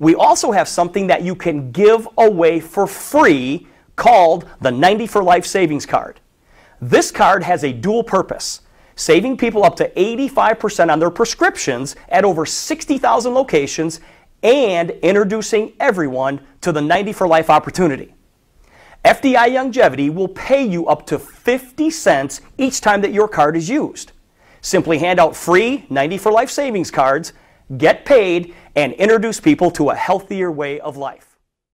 we also have something that you can give away for free called the 90 for Life Savings Card. This card has a dual purpose, saving people up to 85% on their prescriptions at over 60,000 locations and introducing everyone to the 90 for Life opportunity. FDI-Youngevity will pay you up to 50 cents each time that your card is used. Simply hand out free 90 for Life savings cards, get paid, and introduce people to a healthier way of life.